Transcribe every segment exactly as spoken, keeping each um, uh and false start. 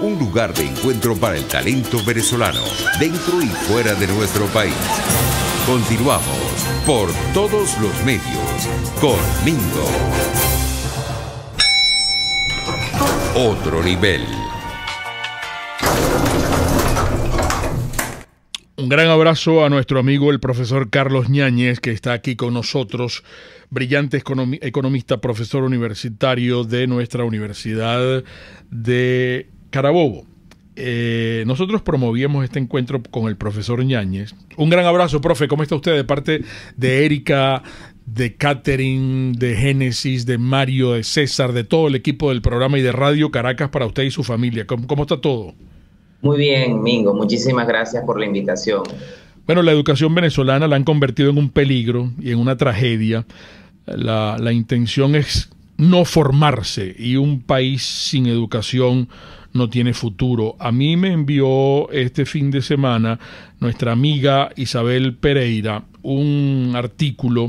un lugar de encuentro para el talento venezolano, dentro y fuera de nuestro país. Continuamos por todos los medios con Mingo. Otro nivel. Un gran abrazo a nuestro amigo el profesor Carlos Ñáñez, que está aquí con nosotros, brillante econom- economista, profesor universitario de nuestra Universidad de Carabobo. Eh, nosotros promovíamos este encuentro con el profesor Ñáñez. Un gran abrazo, profe. ¿Cómo está usted? De parte de Erika, de Catherine, de Génesis, de Mario, de César, de todo el equipo del programa y de Radio Caracas para usted y su familia. ¿Cómo, cómo está todo? Muy bien, Mingo. Muchísimas gracias por la invitación. Bueno, la educación venezolana la han convertido en un peligro y en una tragedia. La, la intención es no formarse, y un país sin educación no tiene futuro. A mí me envió este fin de semana nuestra amiga Isabel Pereira un artículo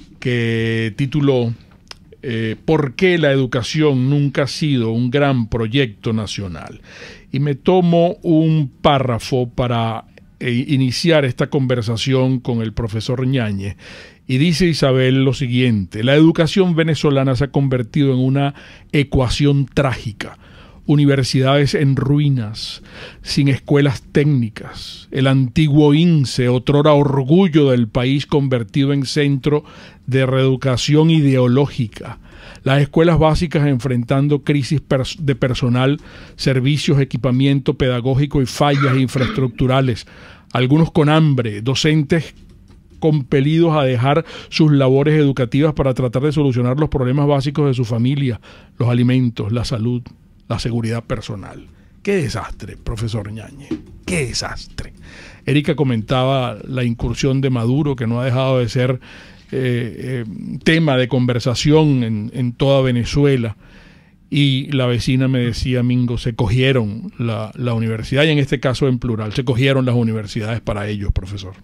que tituló eh, ¿Por qué la educación nunca ha sido un gran proyecto nacional? Y me tomo un párrafo para eh, iniciar esta conversación con el profesor Ñáñez. Y dice Isabel lo siguiente: la educación venezolana se ha convertido en una ecuación trágica. Universidades en ruinas, sin escuelas técnicas, el antiguo I N S E, otrora orgullo del país, convertido en centro de reeducación ideológica, las escuelas básicas enfrentando crisis pers- de personal, servicios, equipamiento pedagógico y fallas infraestructurales, algunos con hambre, docentes compelidos a dejar sus labores educativas para tratar de solucionar los problemas básicos de su familia, los alimentos, la salud, la seguridad personal. ¡Qué desastre, profesor Ñáñez! ¡Qué desastre! Erika comentaba la incursión de Maduro, que no ha dejado de ser eh, eh, tema de conversación en, en toda Venezuela. Y la vecina me decía, Mingo, se cogieron la, la universidad, y en este caso en plural, se cogieron las universidades para ellos, profesor.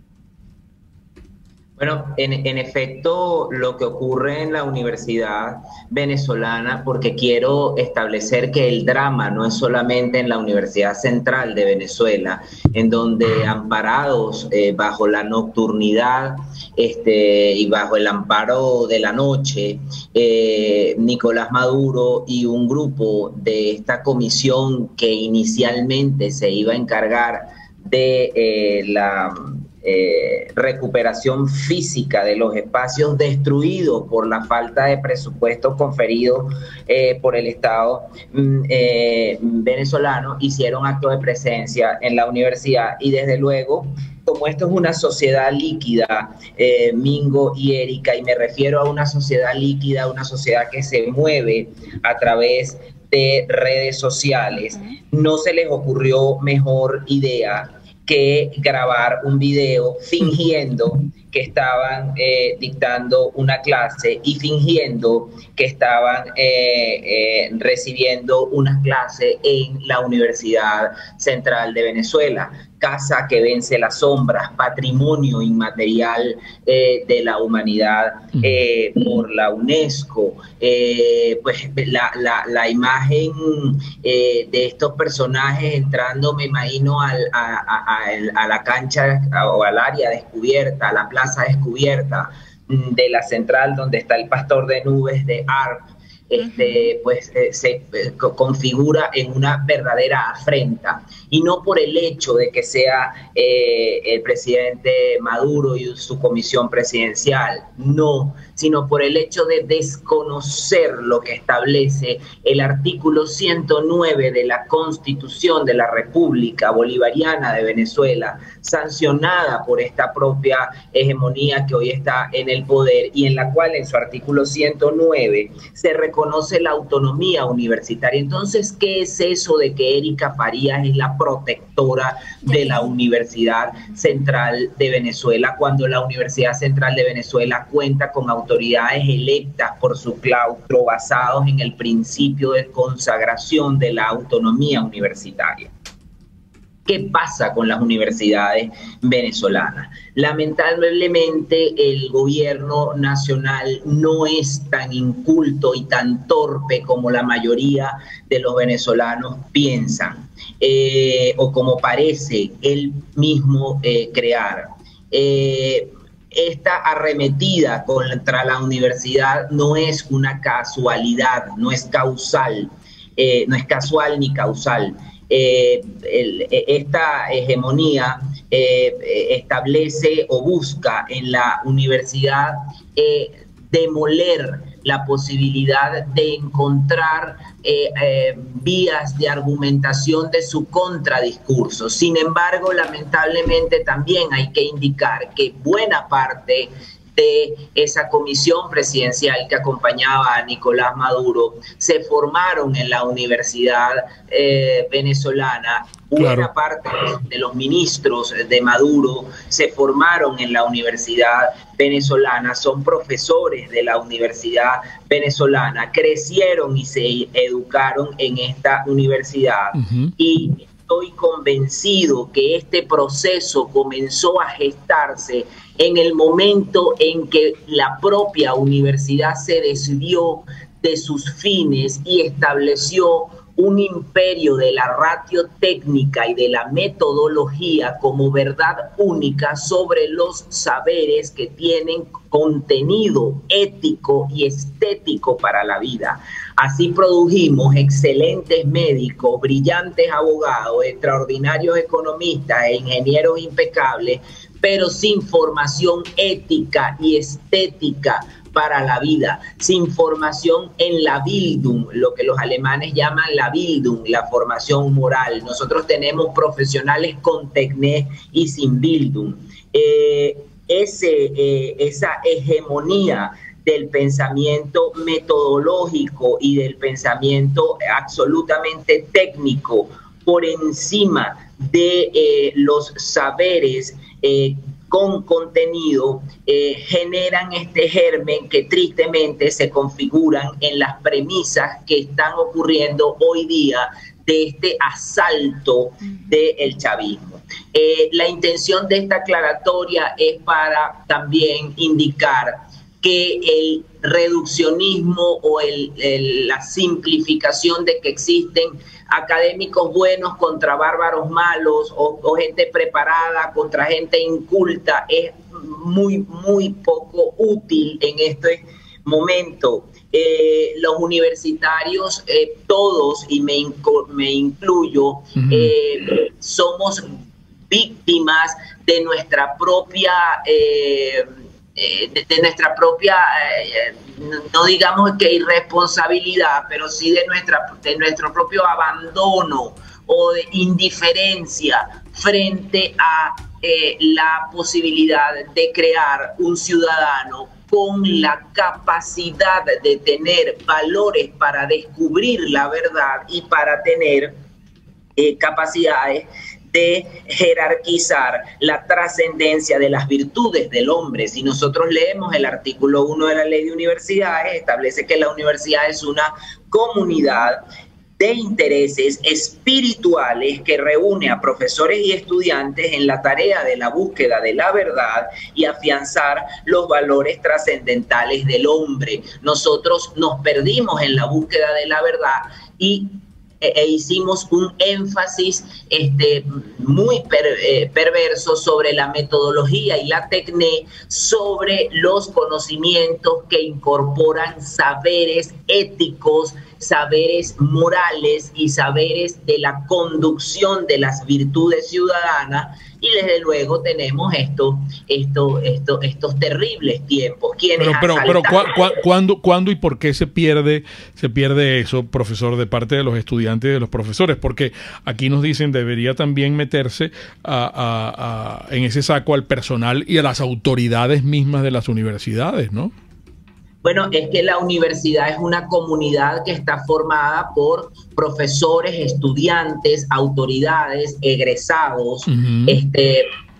Bueno, en, en efecto, lo que ocurre en la universidad venezolana, porque quiero establecer que el drama no es solamente en la Universidad Central de Venezuela, en donde amparados eh, bajo la nocturnidad este, y bajo el amparo de la noche, eh, Nicolás Maduro y un grupo de esta comisión que inicialmente se iba a encargar de eh, la... Eh, recuperación física de los espacios destruidos por la falta de presupuesto conferido eh, por el Estado eh, venezolano, hicieron acto de presencia en la universidad. Y desde luego, como esto es una sociedad líquida, eh, Mingo y Erika, y me refiero a una sociedad líquida, una sociedad que se mueve a través de redes sociales, no se les ocurrió mejor idea que grabar un video fingiendo que estaban eh, dictando una clase y fingiendo que estaban eh, eh, recibiendo una clase en la Universidad Central de Venezuela. Casa que vence las sombras, patrimonio inmaterial eh, de la humanidad eh, por la UNESCO. Eh, pues la, la, la imagen eh, de estos personajes entrando, me imagino, al, a, a, a, a la cancha o al área descubierta, a la plaza descubierta de la central, donde está el pastor de nubes de A R P. Este, pues eh, se eh, configura en una verdadera afrenta, y no por el hecho de que sea eh, el presidente Maduro y su comisión presidencial, no, sino por el hecho de desconocer lo que establece el artículo ciento nueve de la Constitución de la República Bolivariana de Venezuela, sancionada por esta propia hegemonía que hoy está en el poder, y en la cual en su artículo ciento nueve se reconoce conoce la autonomía universitaria. Entonces, ¿qué es eso de que Erika Farías es la protectora de la Universidad Central de Venezuela, cuando la Universidad Central de Venezuela cuenta con autoridades electas por su claustro, basados en el principio de consagración de la autonomía universitaria? ¿Qué pasa con las universidades venezolanas? Lamentablemente el gobierno nacional no es tan inculto y tan torpe como la mayoría de los venezolanos piensan, eh, o como parece él mismo eh, crear. Eh, esta arremetida contra la universidad no es una casualidad, no es causal, eh, no es casual ni causal. Eh, el, esta hegemonía eh, establece o busca en la universidad eh, demoler la posibilidad de encontrar eh, eh, vías de argumentación de su contradiscurso. Sin embargo, lamentablemente también hay que indicar que buena parte de esa comisión presidencial que acompañaba a Nicolás Maduro se formaron en la universidad eh, venezolana. Buena claro. parte de los ministros de Maduro se formaron en la universidad venezolana, son profesores de la universidad venezolana, crecieron y se educaron en esta universidad. Uh-huh. Y estoy convencido que este proceso comenzó a gestarse en el momento en que la propia universidad se desvió de sus fines y estableció un imperio de la ratio técnica y de la metodología como verdad única sobre los saberes que tienen contenido ético y estético para la vida. Así produjimos excelentes médicos, brillantes abogados, extraordinarios economistas e ingenieros impecables, pero sin formación ética y estética para la vida, sin formación en la Bildung, lo que los alemanes llaman la Bildung, la formación moral. Nosotros tenemos profesionales con Tecné y sin Bildung. Eh, ese, eh, esa hegemonía del pensamiento metodológico y del pensamiento absolutamente técnico por encima de eh, los saberes eh, con contenido, eh, generan este germen que tristemente se configuran en las premisas que están ocurriendo hoy día de este asalto del chavismo. Eh, la intención de esta aclaratoria es para también indicar que el reduccionismo o el, el, la simplificación de que existen académicos buenos contra bárbaros malos o, o gente preparada contra gente inculta es muy, muy poco útil en este momento. Eh, los universitarios, eh, todos, y me, inco, me incluyo, uh-huh. eh, somos víctimas de nuestra propia... Eh, De, de nuestra propia, eh, no digamos que irresponsabilidad, pero sí de, nuestra, de nuestro propio abandono o de indiferencia frente a eh, la posibilidad de crear un ciudadano con la capacidad de tener valores para descubrir la verdad y para tener eh, capacidades de jerarquizar la trascendencia de las virtudes del hombre. Si nosotros leemos el artículo uno de la Ley de Universidades, establece que la universidad es una comunidad de intereses espirituales que reúne a profesores y estudiantes en la tarea de la búsqueda de la verdad y afianzar los valores trascendentales del hombre. Nosotros nos perdimos en la búsqueda de la verdad y e hicimos un énfasis este, muy per, eh, perverso sobre la metodología y la tecné, sobre los conocimientos que incorporan saberes éticos, saberes morales y saberes de la conducción de las virtudes ciudadanas. Y desde luego tenemos esto, esto, esto, estos terribles tiempos. Quienes pero pero, pero ¿cu cu ¿cuándo, ¿cuándo y por qué se pierde, se pierde eso, profesor, de parte de los estudiantes y de los profesores? Porque aquí nos dicen debería también meterse a, a, a, en ese saco al personal y a las autoridades mismas de las universidades, ¿no? Bueno, es que la universidad es una comunidad que está formada por profesores, estudiantes, autoridades, egresados, uh-huh. este,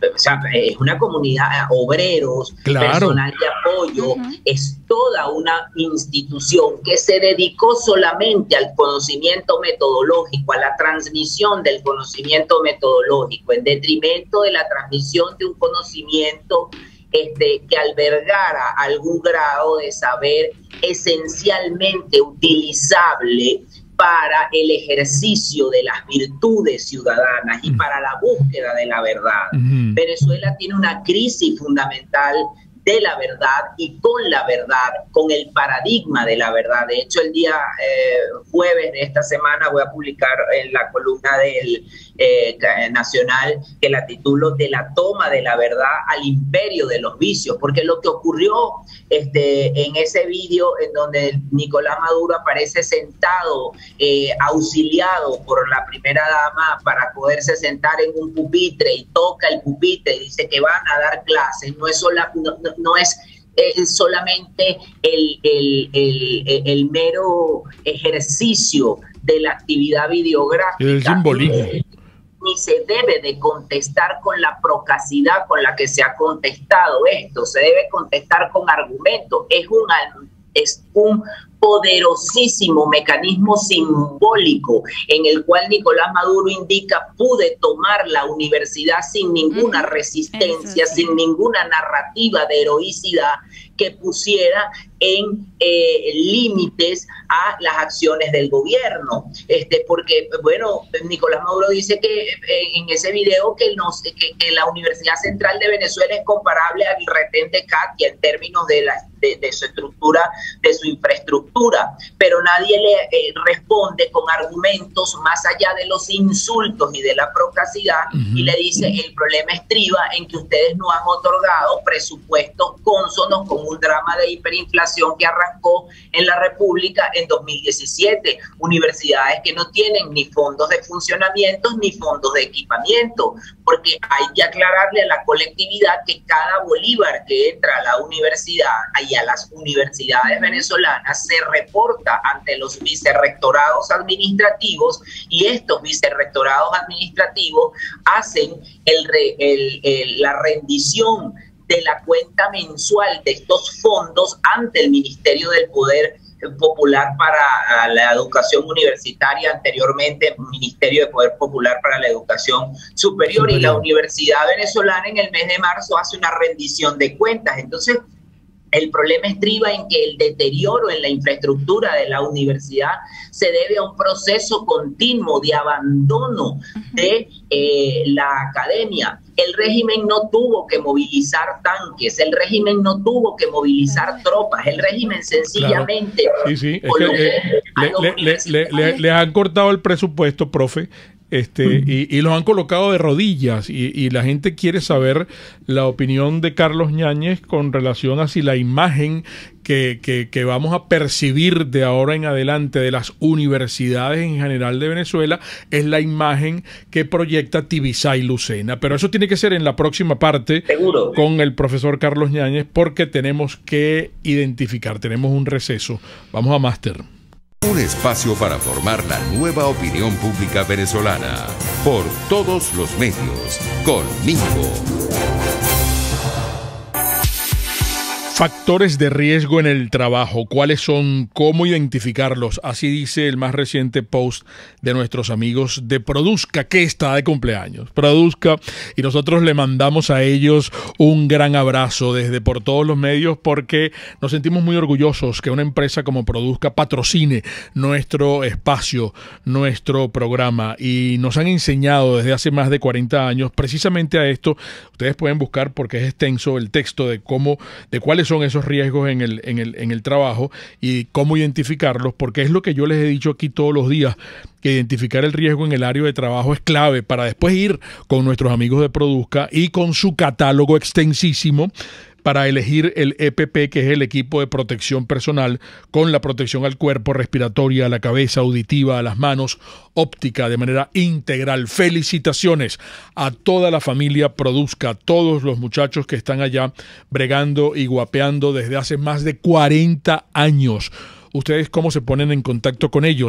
o sea, es una comunidad, obreros, claro. personal de apoyo, uh-huh. es toda una institución que se dedicó solamente al conocimiento metodológico, a la transmisión del conocimiento metodológico, en detrimento de la transmisión de un conocimiento este, que albergara algún grado de saber esencialmente utilizable para el ejercicio de las virtudes ciudadanas y para la búsqueda de la verdad. Uh-huh. Venezuela tiene una crisis fundamental de la verdad y con la verdad, con el paradigma de la verdad. De hecho, el día eh, jueves de esta semana voy a publicar en la columna del eh, Nacional que la titulo De la toma de la verdad al imperio de los vicios, porque lo que ocurrió este, en ese vídeo en donde Nicolás Maduro aparece sentado, eh, auxiliado por la primera dama para poderse sentar en un pupitre y toca el pupitre y dice que van a dar clases, no es sola, no, no, no es eh, solamente el, el, el, el mero ejercicio de la actividad videográfica. El simbolismo. Ni se debe de contestar con la procacidad con la que se ha contestado esto, se debe contestar con argumentos. Es un, es un poderosísimo mecanismo simbólico en el cual Nicolás Maduro indica: pude tomar la universidad sin ninguna resistencia, sin ninguna narrativa de heroicidad que pusiera en eh, límites a las acciones del gobierno. Este, porque, bueno, Nicolás Maduro dice que eh, en ese video que, nos, que, que la Universidad Central de Venezuela es comparable al retén de Katia en términos de, la, de, de su estructura, de su infraestructura, pero nadie le eh, responde con argumentos más allá de los insultos y de la procacidad, uh-huh. y le dice: el problema estriba en que ustedes no han otorgado presupuestos cónsonos con un drama de hiperinflación que arrancó en la República en dos mil diecisiete, universidades que no tienen ni fondos de funcionamiento ni fondos de equipamiento, porque hay que aclararle a la colectividad que cada bolívar que entra a la universidad y a las universidades venezolanas se reporta ante los vicerrectorados administrativos, y estos vicerrectorados administrativos hacen el, el, el, la rendición de la cuenta mensual de estos fondos ante el Ministerio del Poder Popular para la Educación Universitaria, anteriormente Ministerio de Poder Popular para la Educación Superior, Superior. Y la Universidad Venezolana en el mes de marzo hace una rendición de cuentas. Entonces, el problema estriba en que el deterioro en la infraestructura de la universidad se debe a un proceso continuo de abandono de eh, la academia. El régimen no tuvo que movilizar tanques, el régimen no tuvo que movilizar tropas, el régimen sencillamente... Claro. Sí, sí, es que, eh, le, le, le, le, le han cortado el presupuesto, profe. Este, uh-huh. y, y los han colocado de rodillas, y, y la gente quiere saber la opinión de Carlos Ñáñez con relación a si la imagen que, que, que vamos a percibir de ahora en adelante de las universidades en general de Venezuela es la imagen que proyecta Tibisay Lucena. Pero eso tiene que ser en la próxima parte. Seguro. Con el profesor Carlos Ñáñez, porque tenemos que identificar, tenemos un receso. Vamos a máster. Un espacio para formar la nueva opinión pública venezolana por todos los medios, con Mingo. Factores de riesgo en el trabajo, ¿cuáles son? ¿Cómo identificarlos? Así dice el más reciente post de nuestros amigos de Produzca, que está de cumpleaños. Produzca, y nosotros le mandamos a ellos un gran abrazo desde por todos los medios, porque nos sentimos muy orgullosos que una empresa como Produzca patrocine nuestro espacio, nuestro programa, y nos han enseñado desde hace más de cuarenta años precisamente a esto. Ustedes pueden buscar, porque es extenso el texto de cómo, de cuáles son esos riesgos en el, en el, en el trabajo y cómo identificarlos, porque es lo que yo les he dicho aquí todos los días, que identificar el riesgo en el área de trabajo es clave para después ir con nuestros amigos de Produzca y con su catálogo extensísimo para elegir el E P P, que es el equipo de protección personal, con la protección al cuerpo, respiratoria, a la cabeza, auditiva, a las manos, óptica, de manera integral. Felicitaciones a toda la familia Produzca, a todos los muchachos que están allá bregando y guapeando desde hace más de cuarenta años. ¿Ustedes cómo se ponen en contacto con ellos?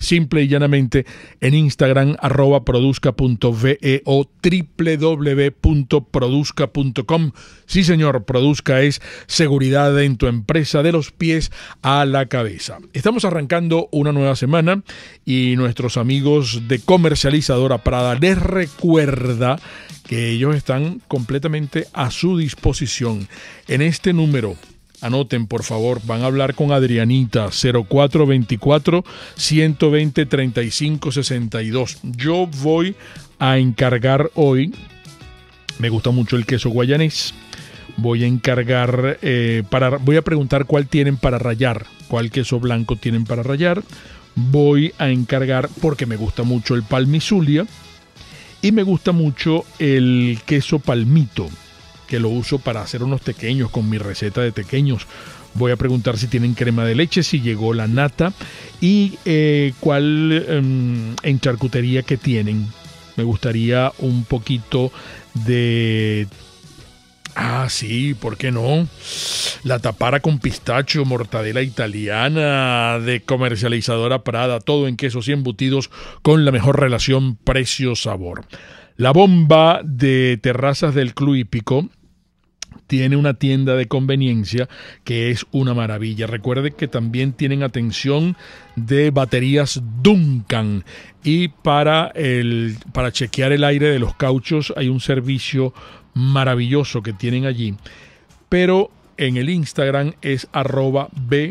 simple y llanamente en Instagram, arroba produzca punto ve o doble u doble u doble u punto produzca punto com. Sí, señor, Produzca es seguridad en tu empresa de los pies a la cabeza. Estamos arrancando una nueva semana y nuestros amigos de Comercializadora Prada les recuerda que ellos están completamente a su disposición. En este número, anoten por favor, van a hablar con Adrianita, cero cuatro veinticuatro, ciento veinte, treinta y cinco sesenta y dos. Yo voy a encargar hoy, me gusta mucho el queso guayanés, voy a encargar, eh, para, voy a preguntar cuál tienen para rallar, cuál queso blanco tienen para rallar. Voy a encargar, porque me gusta mucho el palmizulia y me gusta mucho el queso palmito, que lo uso para hacer unos tequeños con mi receta de tequeños. Voy a preguntar si tienen crema de leche, si llegó la nata y eh, cuál eh, en charcutería que tienen. Me gustaría un poquito de... Ah, sí, ¿por qué no? La tapara con pistacho, mortadela italiana de Comercializadora Prada, todo en quesos y embutidos con la mejor relación precio-sabor. La bomba de Terrazas del Club Hípico tiene una tienda de conveniencia que es una maravilla. Recuerde que también tienen atención de baterías Duncan y para, el, para chequear el aire de los cauchos hay un servicio maravilloso que tienen allí. Pero en el Instagram es arroba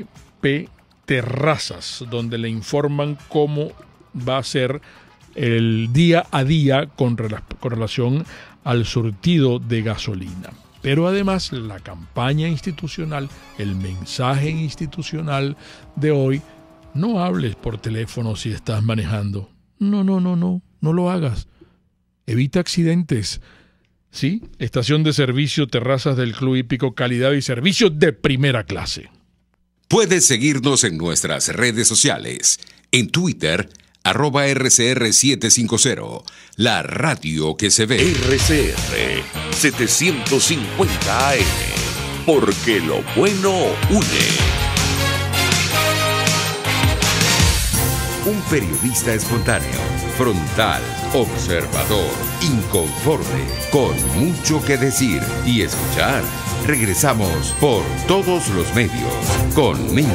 bpterrazas, donde le informan cómo va a ser el día a día con, rela- con relación al surtido de gasolina. Pero además la campaña institucional, el mensaje institucional de hoy, no hables por teléfono si estás manejando. No, no, no, no, no lo hagas. Evita accidentes. Sí, estación de servicio Terrazas del Club Hípico, calidad y servicio de primera clase. Puedes seguirnos en nuestras redes sociales. En Twitter, arroba R C R setecientos cincuenta, la radio que se ve. R C R setecientos cincuenta A M, porque lo bueno une. Un periodista espontáneo, frontal, observador, inconforme, con mucho que decir y escuchar. Regresamos por todos los medios conmigo.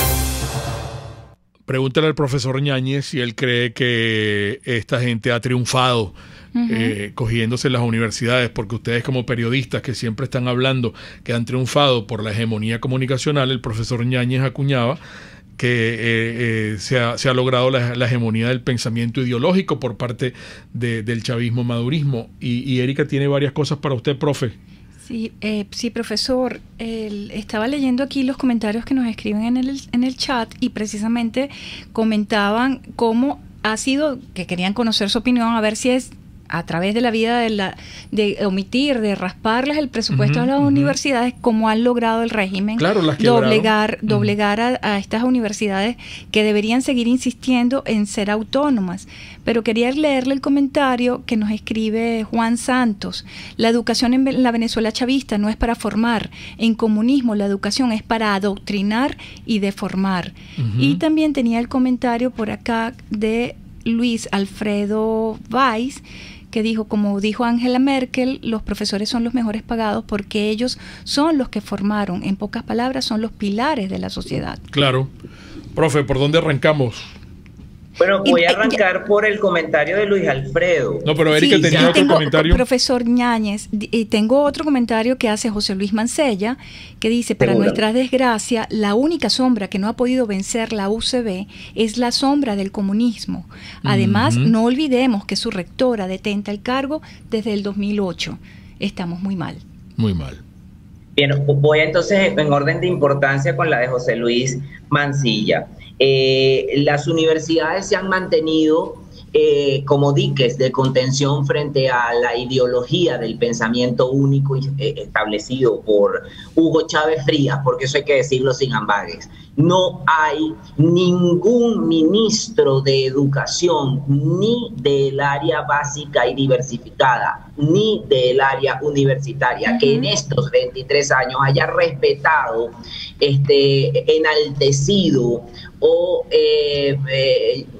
Pregúntale al profesor Ñáñez si él cree que esta gente ha triunfado uh-huh. eh, cogiéndose las universidades, porque ustedes como periodistas que siempre están hablando que han triunfado por la hegemonía comunicacional, el profesor Ñáñez acuñaba que eh, eh, se, ha, se ha logrado la, la hegemonía del pensamiento ideológico por parte de, del chavismo-madurismo. Y, y Erika tiene varias cosas para usted, profe. Sí, eh, sí, profesor. El, estaba leyendo aquí los comentarios que nos escriben en el, en el chat y precisamente comentaban cómo ha sido, que querían conocer su opinión, a ver si es a través de la vida de, la, de omitir, de rasparles el presupuesto uh-huh, a las uh-huh. universidades, cómo han logrado el régimen claro, las doblegar, uh-huh. doblegar a, a estas universidades que deberían seguir insistiendo en ser autónomas. Pero quería leerle el comentario que nos escribe Juan Santos. La educación en la Venezuela chavista no es para formar. En comunismo la educación es para adoctrinar y deformar. Uh-huh. Y también tenía el comentario por acá de Luis Alfredo Valls, que dijo, como dijo Angela Merkel, los profesores son los mejores pagados porque ellos son los que formaron. En pocas palabras, son los pilares de la sociedad. Claro. Profe, ¿por dónde arrancamos? Bueno, voy a arrancar por el comentario de Luis Alfredo. No, pero Erika sí, tenía sí, otro tengo, comentario. Profesor Ñáñez, y tengo otro comentario que hace José Luis Mancella, que dice, para Seguro. nuestra desgracia, la única sombra que no ha podido vencer la U C B es la sombra del comunismo. Además, uh-huh. no olvidemos que su rectora detenta el cargo desde el dos mil ocho. Estamos muy mal. Muy mal. Bien, voy entonces en orden de importancia con la de José Luis Mancilla. Eh, las universidades se han mantenido eh, como diques de contención frente a la ideología del pensamiento único eh, establecido por Hugo Chávez Frías, porque eso hay que decirlo sin ambages. No hay ningún ministro de educación, ni del área básica y diversificada, ni del área universitaria, uh-huh. que en estos veintitrés años haya respetado, este, enaltecido o eh, eh,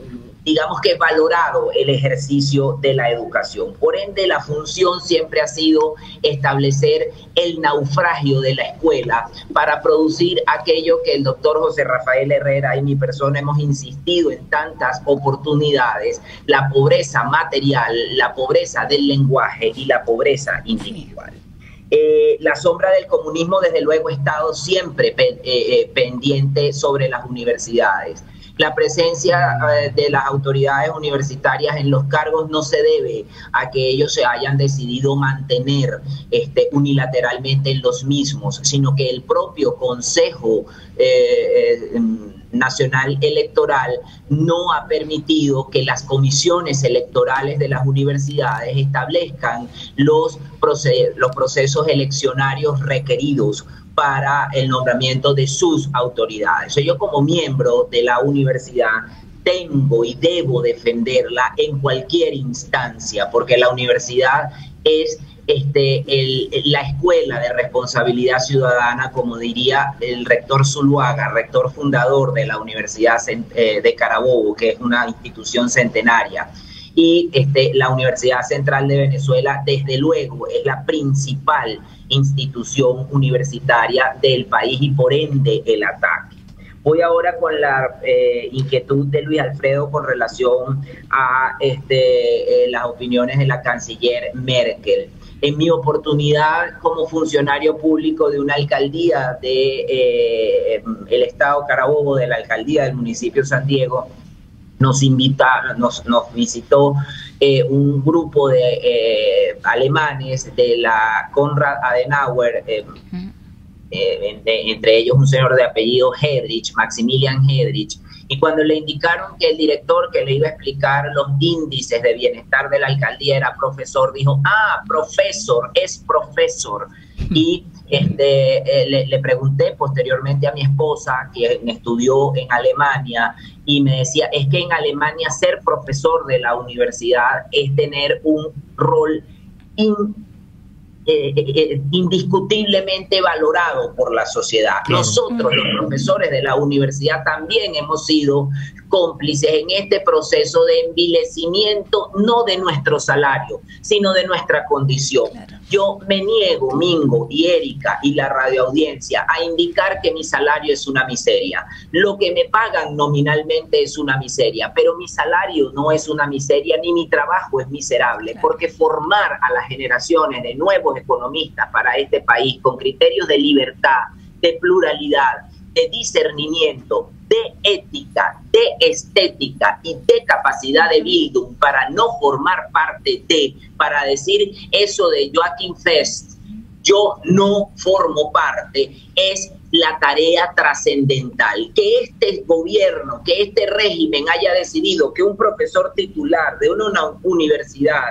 digamos que valorado el ejercicio de la educación. Por ende, la función siempre ha sido establecer el naufragio de la escuela para producir aquello que el doctor José Rafael Herrera y mi persona hemos insistido en tantas oportunidades: la pobreza material, la pobreza del lenguaje y la pobreza individual. Eh, la sombra del comunismo, desde luego, ha estado siempre pe- eh, pendiente sobre las universidades. La presencia eh, de las autoridades universitarias en los cargos no se debe a que ellos se hayan decidido mantener este, unilateralmente en los mismos, sino que el propio Consejo eh, eh, Nacional Electoral no ha permitido que las comisiones electorales de las universidades establezcan los, proces- los procesos eleccionarios requeridos para el nombramiento de sus autoridades. Yo, como miembro de la universidad, tengo y debo defenderla en cualquier instancia, porque la universidad es este, el, la escuela de responsabilidad ciudadana, como diría el rector Zuluaga, rector fundador de la Universidad de Carabobo, que es una institución centenaria. Y este, la Universidad Central de Venezuela, desde luego, es la principal institución universitaria del país y por ende el ataque. Voy ahora con la eh, inquietud de Luis Alfredo con relación a este, eh, las opiniones de la canciller Merkel. En mi oportunidad como funcionario público de una alcaldía de eh, el estado Carabobo, de la alcaldía del municipio San Diego, nos invita, nos, nos visitó eh, un grupo de eh, alemanes de la Konrad Adenauer, eh, eh, de, entre ellos un señor de apellido Hedrich, Maximilian Hedrich, y cuando le indicaron que el director que le iba a explicar los índices de bienestar de la alcaldía era profesor, dijo: ah, profesor, es profesor. Y este, eh, le, le pregunté posteriormente a mi esposa, que estudió en Alemania, y me decía, es que en Alemania ser profesor de la universidad es tener un rol in, eh, eh, indiscutiblemente valorado por la sociedad. Claro. Nosotros, los profesores de la universidad, también hemos sido cómplices en este proceso de envilecimiento, no de nuestro salario, sino de nuestra condición. Claro. Yo me niego, Mingo y Erika y la radioaudiencia, a indicar que mi salario es una miseria. Lo que me pagan nominalmente es una miseria, pero mi salario no es una miseria, ni mi trabajo es miserable, porque formar a las generaciones de nuevos economistas para este país con criterios de libertad, de pluralidad, de discernimiento, de ética, de estética y de capacidad de Bildung para no formar parte de, para decir eso de Joachim Fest, yo no formo parte, es la tarea trascendental. Que este gobierno, que este régimen haya decidido que un profesor titular de una universidad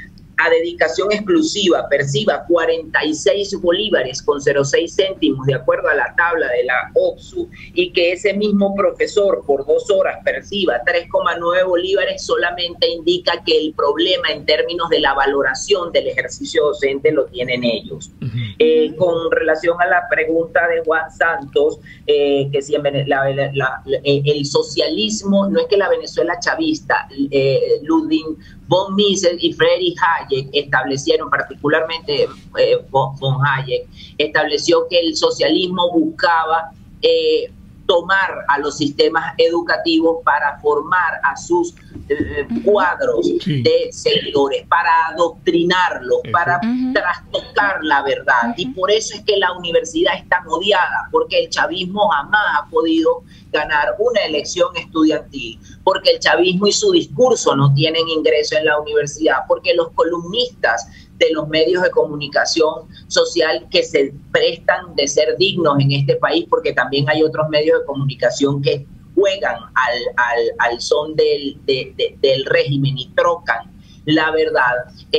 a dedicación exclusiva perciba cuarenta y seis bolívares con cero seis céntimos de acuerdo a la tabla de la O P S U, y que ese mismo profesor por dos horas perciba tres coma nueve bolívares, solamente indica que el problema en términos de la valoración del ejercicio docente lo tienen ellos. Uh-huh. Eh, con relación a la pregunta de Juan Santos, eh, que si en la, la, la, el socialismo, no es que la Venezuela chavista, eh, Ludwig von Mises y Friedrich Hayek establecieron, particularmente eh, von Hayek, estableció que el socialismo buscaba eh, tomar a los sistemas educativos para formar a sus eh, cuadros sí. de seguidores, para adoctrinarlos, uh-huh. para trastocar la verdad. Uh-huh. Y por eso es que la universidad es tan odiada, porque el chavismo jamás ha podido ganar una elección estudiantil, porque el chavismo y su discurso no tienen ingreso en la universidad, porque los columnistas de los medios de comunicación social que se prestan de ser dignos en este país, porque también hay otros medios de comunicación que juegan al, al, al son del, de, de, del régimen y trocan la verdad,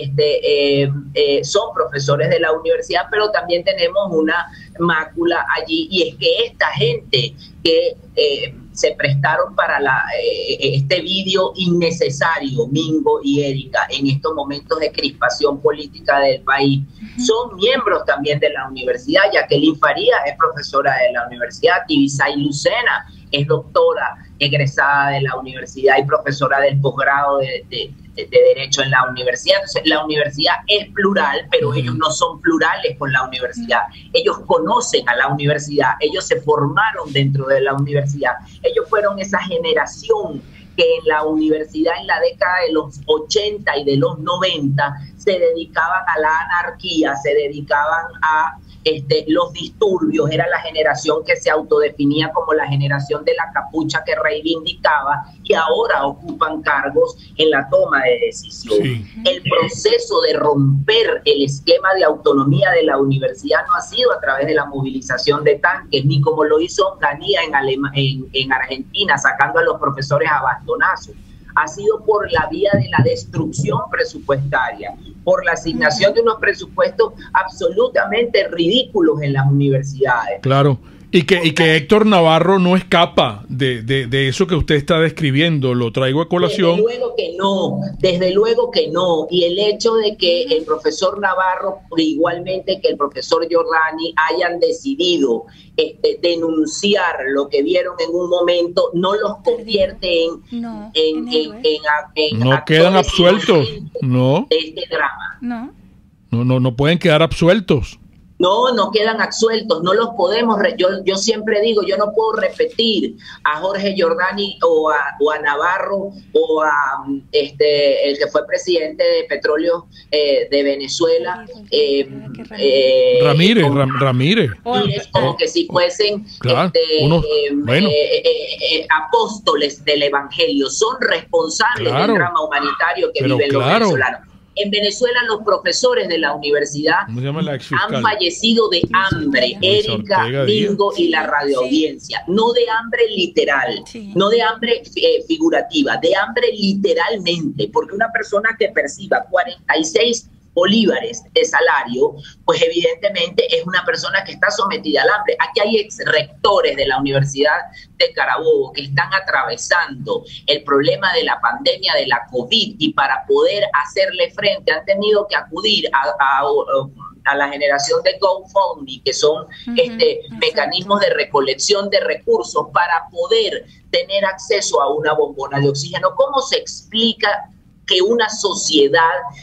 este, eh, eh, son profesores de la universidad, pero también tenemos una mácula allí, y es que esta gente que eh, se prestaron para la, eh, este vídeo innecesario, Mingo y Erika, en estos momentos de crispación política del país, uh-huh. son miembros también de la universidad. Jacqueline Faría es profesora de la universidad, Tibisay Lucena es doctora egresada de la universidad y profesora del posgrado de, de, de, de Derecho en la universidad. Entonces, la universidad es plural, pero uh-huh. ellos no son plurales con la universidad. Ellos conocen a la universidad, ellos se formaron dentro de la universidad. Ellos fueron esa generación que en la universidad en la década de los ochenta y de los noventa se dedicaban a la anarquía, se dedicaban a este, los disturbios. Era la generación que se autodefinía como la generación de la capucha, que reivindicaba, y ahora ocupan cargos en la toma de decisión. Sí. El proceso de romper el esquema de autonomía de la universidad no ha sido a través de la movilización de tanques, ni como lo hizo Onganía en, Alema, en, en Argentina, sacando a los profesores a bastonazos. Ha sido por la vía de la destrucción presupuestaria, por la asignación de unos presupuestos absolutamente ridículos en las universidades. Claro, y que, y que Héctor Navarro no escapa de, de, de eso que usted está describiendo, lo traigo a colación. Desde luego que no, desde luego que no, y el hecho de que el profesor Navarro, igualmente que el profesor Giordani, hayan decidido este, denunciar lo que vieron en un momento, no los convierte en... No, en, en, en, en, en no quedan absueltos, no. De este drama. No. No, no, no pueden quedar absueltos. No, no quedan absueltos, no los podemos, re yo, yo siempre digo, yo no puedo repetir a Jorge Giordani o a, o a Navarro o a este el que fue presidente de Petróleo eh, de Venezuela, eh, eh, Ramírez, con, Ram, Ramírez, Ramírez, como oh, que si fuesen claro, este, unos, eh, bueno. eh, eh, eh, apóstoles del Evangelio, son responsables claro, del drama humanitario que viven claro. los venezolanos. En Venezuela los profesores de la universidad han fallecido de hambre, Erika, Mingo y la radioaudiencia. Sí. No de hambre literal, sí. no de hambre eh, figurativa, de hambre literalmente, porque una persona que perciba cuarenta y seis bolívares de salario, pues evidentemente es una persona que está sometida al hambre. Aquí hay ex rectores de la Universidad de Carabobo que están atravesando el problema de la pandemia de la COVID y para poder hacerle frente han tenido que acudir a, a, a la generación de GoFundMe, que son uh-huh, este, mecanismos de recolección de recursos para poder tener acceso a una bombona de oxígeno. ¿Cómo se explica que una sociedad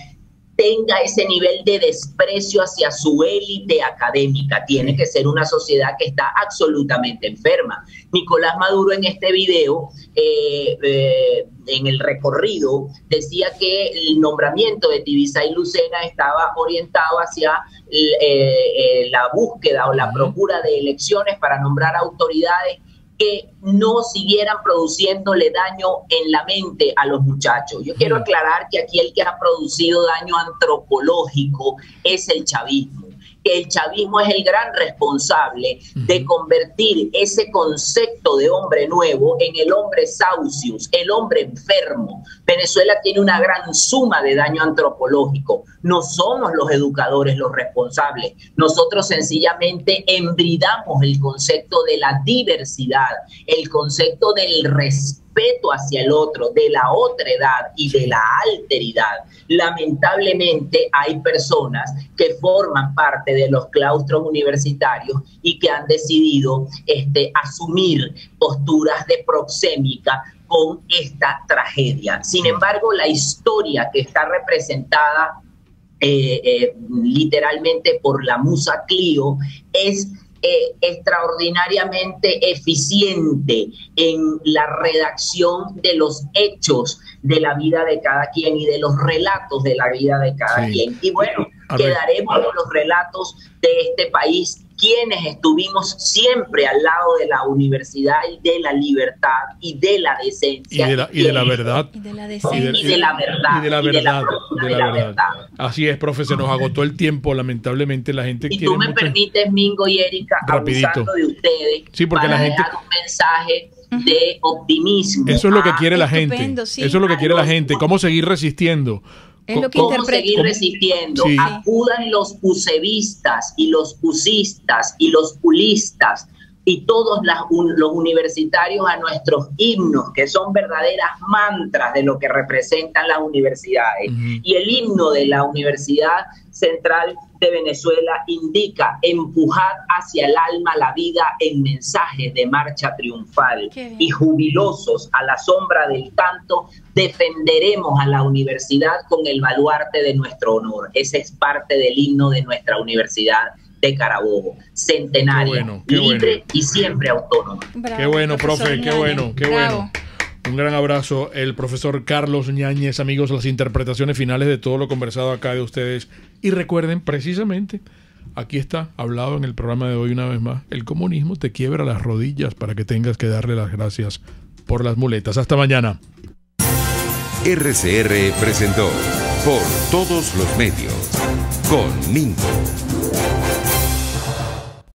tenga ese nivel de desprecio hacia su élite académica? Tiene que ser una sociedad que está absolutamente enferma. Nicolás Maduro en este video, eh, eh, en el recorrido, decía que el nombramiento de Tibisay Lucena estaba orientado hacia eh, eh, la búsqueda o la procura de elecciones para nombrar autoridades que no siguieran produciéndole daño en la mente a los muchachos. Yo quiero aclarar que aquí el que ha producido daño antropológico es el chavismo, que el chavismo es el gran responsable de convertir ese concepto de hombre nuevo en el hombre saucius, el hombre enfermo. Venezuela tiene una gran suma de daño antropológico. No somos los educadores los responsables. Nosotros sencillamente embridamos el concepto de la diversidad, el concepto del respeto hacia el otro, de la otredad y de la alteridad. Lamentablemente hay personas que forman parte de los claustros universitarios y que han decidido este, asumir posturas de proxémica con esta tragedia. Sin embargo, la historia que está representada eh, eh, literalmente por la musa Clio es Eh, extraordinariamente eficiente en la redacción de los hechos de la vida de cada quien y de los relatos de la vida de cada sí. quien. Y bueno, quedaremos con los relatos de este país, quienes estuvimos siempre al lado de la universidad y de la libertad y de la decencia. Y de la, y de la verdad. Y de la decencia. Y de la verdad. Y de la verdad. De la verdad. Así es, profe, se nos agotó el tiempo, lamentablemente la gente y quiere tú me mucho... permites, Mingo y Erika, Rapidito. abusando de ustedes, sí, porque para la gente... dejar un mensaje de optimismo. Eso es lo que quiere la gente. Sí. Eso es lo que quiere la gente. ¿Cómo seguir resistiendo? Es lo que ¿Cómo seguir resistiendo? Sí. Acudan los usevistas y los usistas y los ulistas y todos las, un, los universitarios a nuestros himnos, que son verdaderas mantras de lo que representan las universidades. Uh-huh. Y el himno de la Universidad Central de Venezuela indica: empujad hacia el alma la vida en mensajes de marcha triunfal, y jubilosos a la sombra del canto defenderemos a la universidad con el baluarte de nuestro honor. Ese es parte del himno de nuestra Universidad de Carabobo, centenaria, qué bueno, qué libre bueno. y siempre autónoma. Bravo, qué bueno, profe, qué bueno, qué Bravo. bueno. Un gran abrazo, el profesor Carlos Ñáñez. Amigos, las interpretaciones finales de todo lo conversado acá de ustedes. Y recuerden, precisamente, aquí está, hablado en el programa de hoy una vez más, el comunismo te quiebra las rodillas para que tengas que darle las gracias por las muletas. Hasta mañana. R C R presentó Por Todos los Medios con Mingo.